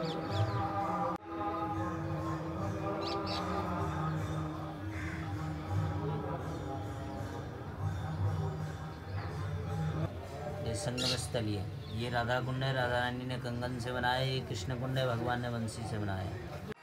ये संगम स्थली है। ये राधा कुंड है, राधा रानी ने कंगन से बनाया। ये कृष्ण कुंड है, भगवान ने बंसी से बनाया।